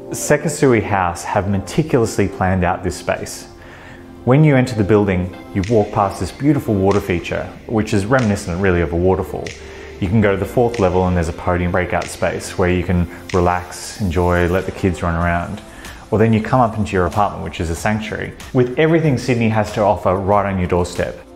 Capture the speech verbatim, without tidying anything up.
Sekisui House have meticulously planned out this space. When you enter the building, you walk past this beautiful water feature, which is reminiscent really of a waterfall. You can go to the fourth level and there's a podium breakout space where you can relax, enjoy, let the kids run around. Or then you come up into your apartment, which is a sanctuary, with everything Sydney has to offer right on your doorstep.